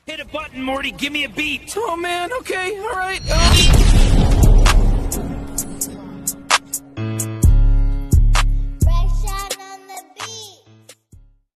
Hit a button, Morty. Give me a beat. Oh man, okay, all right.